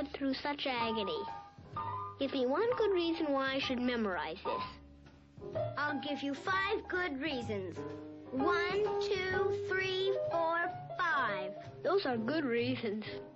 went through such agony. Give me one good reason why I should memorize this. I'll give you 5 good reasons. 1, 2, 3, 4, 5. Those are good reasons.